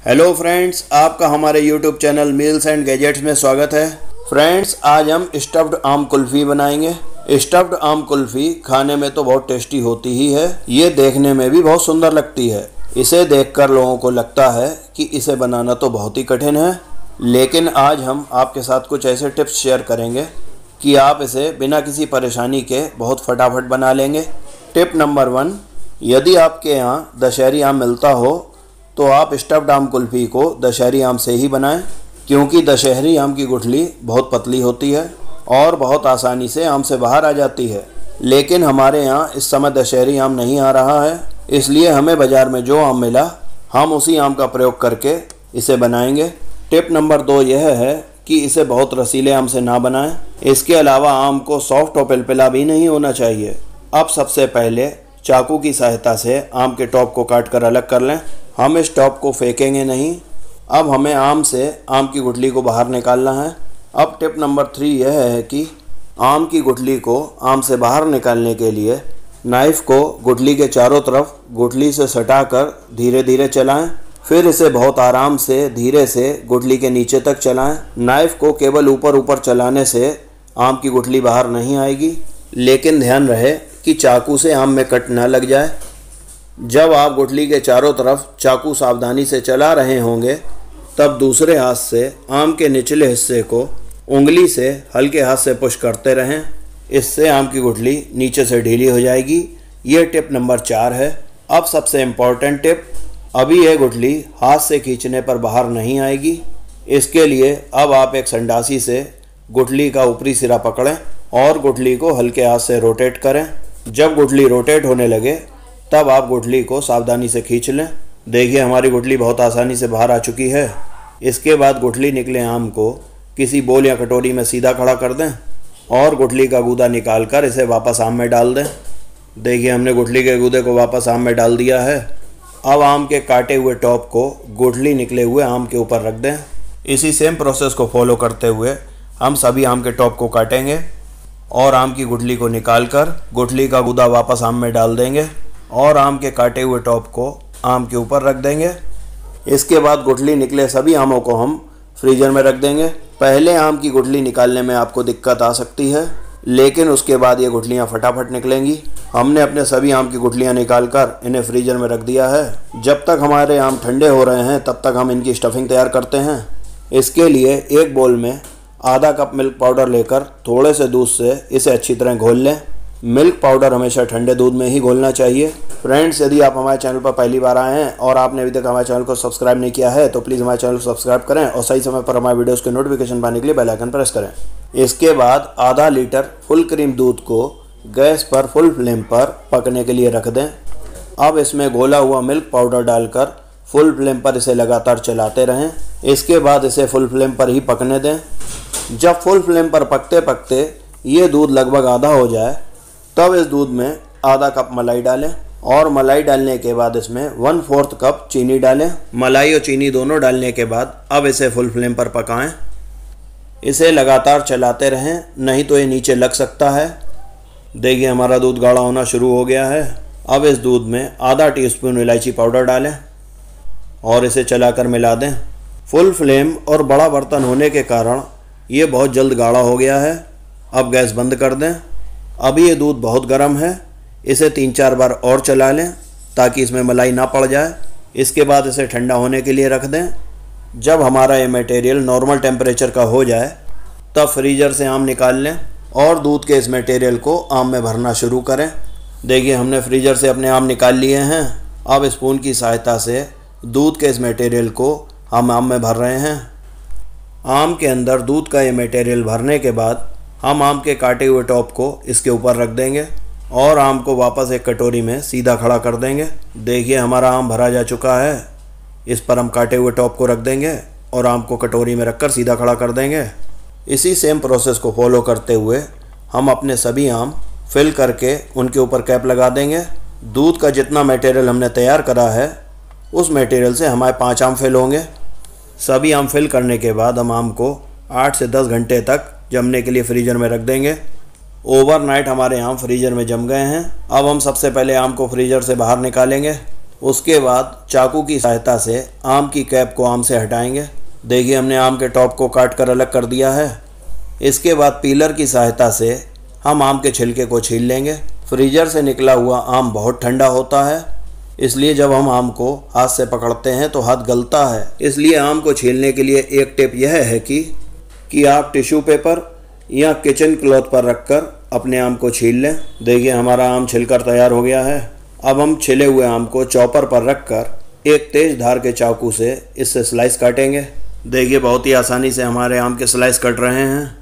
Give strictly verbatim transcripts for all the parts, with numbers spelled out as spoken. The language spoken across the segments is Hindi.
हेलो फ्रेंड्स, आपका हमारे YouTube channel meals and gadgets में स्वागत है। फ्रेंड्स, आज हम स्टफ्ड आम कुल्फ़ी बनाएंगे। स्टफ्ड आम कुल्फ़ी खाने में तो बहुत टेस्टी होती ही है, ये देखने में भी बहुत सुंदर लगती है। इसे देखकर लोगों को लगता है कि इसे बनाना तो बहुत ही कठिन है, लेकिन आज हम आपके साथ कुछ ऐसे टिप्स शेयर करेंगे कि आप इसे बिना किसी परेशानी के बहुत फटाफट बना लेंगे। टिप नंबर वन, यदि आपके यहाँ दशहरी आम मिलता हो तो आप स्टफ्ड आम कुल्फ़ी को दशहरी आम से ही बनाएं, क्योंकि दशहरी आम की गुठली बहुत पतली होती है और बहुत आसानी से आम से बाहर आ जाती है। लेकिन हमारे यहाँ इस समय दशहरी आम नहीं आ रहा है, इसलिए हमें बाज़ार में जो आम मिला हम उसी आम का प्रयोग करके इसे बनाएंगे। टिप नंबर दो यह है कि इसे बहुत रसीले आम से ना बनाएं। इसके अलावा आम को सॉफ्ट और पिलपिला भी नहीं होना चाहिए। अब सबसे पहले चाकू की सहायता से आम के टॉप को काट कर अलग कर लें। हम इस टॉप को फेंकेंगे नहीं। अब हमें आम से आम की गुठली को बाहर निकालना है। अब टिप नंबर थ्री यह है कि आम की गुठली को आम से बाहर निकालने के लिए नाइफ़ को गुठली के चारों तरफ गुठली से सटाकर धीरे धीरे चलाएं। फिर इसे बहुत आराम से धीरे से गुठली के नीचे तक चलाएं। नाइफ़ को केवल ऊपर ऊपर चलाने से आम की गुठली बाहर नहीं आएगी, लेकिन ध्यान रहे कि चाकू से आम में कट न लग जाए। जब आप गुठली के चारों तरफ चाकू सावधानी से चला रहे होंगे, तब दूसरे हाथ से आम के निचले हिस्से को उंगली से हल्के हाथ से पुश करते रहें। इससे आम की गुठली नीचे से ढीली हो जाएगी। ये टिप नंबर चार है। अब सबसे इम्पॉर्टेंट टिप, अभी यह गुठली हाथ से खींचने पर बाहर नहीं आएगी। इसके लिए अब आप एक संडासी से गुठली का ऊपरी सिरा पकड़ें और गुठली को हल्के हाथ से रोटेट करें। जब गुठली रोटेट होने लगे तब आप गुठली को सावधानी से खींच लें। देखिए, हमारी गुठली बहुत आसानी से बाहर आ चुकी है। इसके बाद गुठली निकले आम को किसी बोल या कटोरी में सीधा खड़ा कर दें और गुठली का गूदा निकाल कर इसे वापस आम में डाल दें। देखिए, हमने गुठली के गूदे को वापस आम में डाल दिया है। अब आम के काटे हुए टॉप को गुठली निकले हुए आम के ऊपर रख दें। इसी सेम प्रोसेस को फॉलो करते हुए हम सभी आम के टॉप को काटेंगे और आम की गुठली को निकाल कर गुठली का गूदा वापस आम में डाल देंगे और आम के काटे हुए टॉप को आम के ऊपर रख देंगे। इसके बाद गुठली निकले सभी आमों को हम फ्रीजर में रख देंगे। पहले आम की गुठली निकालने में आपको दिक्कत आ सकती है, लेकिन उसके बाद ये गुठलियाँ फटाफट निकलेंगी। हमने अपने सभी आम की गुठलियाँ निकाल कर इन्हें फ्रीजर में रख दिया है। जब तक हमारे आम ठंडे हो रहे हैं तब तक हम इनकी स्टफिंग तैयार करते हैं। इसके लिए एक बोल में आधा कप मिल्क पाउडर लेकर थोड़े से दूध से इसे अच्छी तरह घोल लें। मिल्क पाउडर हमेशा ठंडे दूध में ही घोलना चाहिए। फ्रेंड्स, यदि आप हमारे चैनल पर पहली बार आए हैं और आपने अभी तक हमारे चैनल को सब्सक्राइब नहीं किया है तो प्लीज़ हमारे चैनल को सब्सक्राइब करें और सही समय पर हमारे वीडियोस के नोटिफिकेशन पाने के लिए बेल आइकन प्रेस करें। इसके बाद आधा लीटर फुल क्रीम दूध को गैस पर फुल फ्लेम पर पकने के लिए रख दें। अब इसमें घोला हुआ मिल्क पाउडर डालकर फुल फ्लेम पर इसे लगातार चलाते रहें। इसके बाद इसे फुल फ्लेम पर ही पकने दें। जब फुल फ्लेम पर पकते पकते ये दूध लगभग आधा हो जाए तब इस दूध में आधा कप मलाई डालें और मलाई डालने के बाद इसमें वन फोर्थ कप चीनी डालें। मलाई और चीनी दोनों डालने के बाद अब इसे फुल फ्लेम पर पकाएं। इसे लगातार चलाते रहें, नहीं तो ये नीचे लग सकता है। देखिए, हमारा दूध गाढ़ा होना शुरू हो गया है। अब इस दूध में आधा टीस्पून इलायची पाउडर डालें और इसे चलाकर मिला दें। फुल फ्लेम और बड़ा बर्तन होने के कारण ये बहुत जल्द गाढ़ा हो गया है। अब गैस बंद कर दें। अभी ये दूध बहुत गर्म है, इसे तीन चार बार और चला लें ताकि इसमें मलाई ना पड़ जाए। इसके बाद इसे ठंडा होने के लिए रख दें। जब हमारा ये मटेरियल नॉर्मल टेम्परेचर का हो जाए तब फ्रीज़र से आम निकाल लें और दूध के इस मटेरियल को आम में भरना शुरू करें। देखिए, हमने फ्रीज़र से अपने आम निकाल लिए हैं। अब स्पून की सहायता से दूध के इस मटेरियल को हम आम में भर रहे हैं। आम के अंदर दूध का ये मटेरियल भरने के बाद हम आम के काटे हुए टॉप को इसके ऊपर रख देंगे और आम को वापस एक कटोरी में सीधा खड़ा कर देंगे। देखिए, हमारा आम भरा जा चुका है। इस पर हम काटे हुए टॉप को रख देंगे और आम को कटोरी में रखकर सीधा खड़ा कर देंगे। इसी सेम प्रोसेस को फॉलो करते हुए हम अपने सभी आम फिल करके उनके ऊपर कैप लगा देंगे। दूध का जितना मटेरियल हमने तैयार करा है उस मटेरियल से हमारे पाँच आम फिल होंगे। सभी आम फिल करने के बाद हम आम को आठ से दस घंटे तक जमने के लिए फ्रीजर में रख देंगे। ओवरनाइट हमारे आम फ्रीजर में जम गए हैं। अब हम सबसे पहले आम को फ्रीजर से बाहर निकालेंगे। उसके बाद चाकू की सहायता से आम की कैप को आम से हटाएंगे। देखिए हमने आम के टॉप को काट कर अलग कर दिया है। इसके बाद पीलर की सहायता से हम आम के छिलके को छील लेंगे। फ्रीजर से निकला हुआ आम बहुत ठंडा होता है, इसलिए जब हम आम को हाथ से पकड़ते हैं तो हाथ गलता है। इसलिए आम को छीलने के लिए एक टिप यह है कि कि आप टिश्यू पेपर या किचन क्लॉथ पर रखकर अपने आम को छील लें। देखिए हमारा आम छिलकर तैयार हो गया है। अब हम छिले हुए आम को चॉपर पर रखकर एक तेज धार के चाकू से इससे स्लाइस काटेंगे। देखिए बहुत ही आसानी से हमारे आम के स्लाइस कट रहे हैं।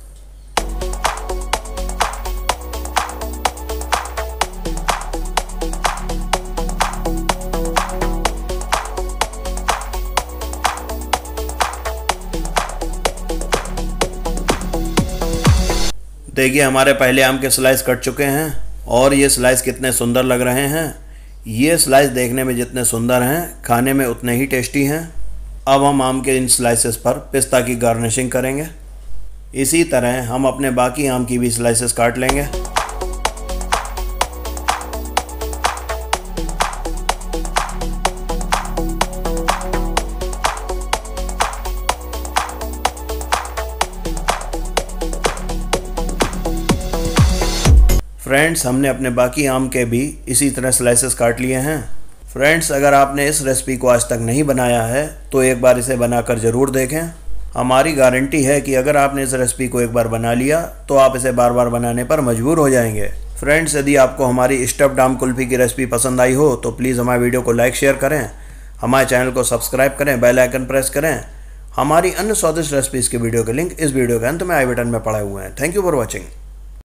देखिए हमारे पहले आम के स्लाइस कट चुके हैं और ये स्लाइस कितने सुंदर लग रहे हैं। ये स्लाइस देखने में जितने सुंदर हैं, खाने में उतने ही टेस्टी हैं। अब हम आम के इन स्लाइसेस पर पिस्ता की गार्निशिंग करेंगे। इसी तरह हम अपने बाकी आम की भी स्लाइसेस काट लेंगे। फ्रेंड्स हमने अपने बाकी आम के भी इसी तरह स्लाइसेस काट लिए हैं। फ्रेंड्स अगर आपने इस रेसिपी को आज तक नहीं बनाया है तो एक बार इसे बनाकर ज़रूर देखें। हमारी गारंटी है कि अगर आपने इस रेसिपी को एक बार बना लिया तो आप इसे बार बार बनाने पर मजबूर हो जाएंगे। फ्रेंड्स यदि आपको हमारी स्टफ्ड आम कुल्फ़ी की रेसिपी पसंद आई हो तो प्लीज़ हमारे वीडियो को लाइक शेयर करें, हमारे चैनल को सब्सक्राइब करें, बेल आइकन प्रेस करें। हमारी अन्य स्वादिष्ट रेसिपीज़ के वीडियो के लिंक इस वीडियो के अंत में आई बटन में पड़े हुए हैं। Thank you for watching.